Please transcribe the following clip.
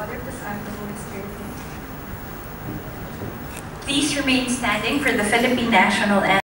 Father, of the Son, of the Holy Spirit. Please remain standing for the Philippine National Anthem.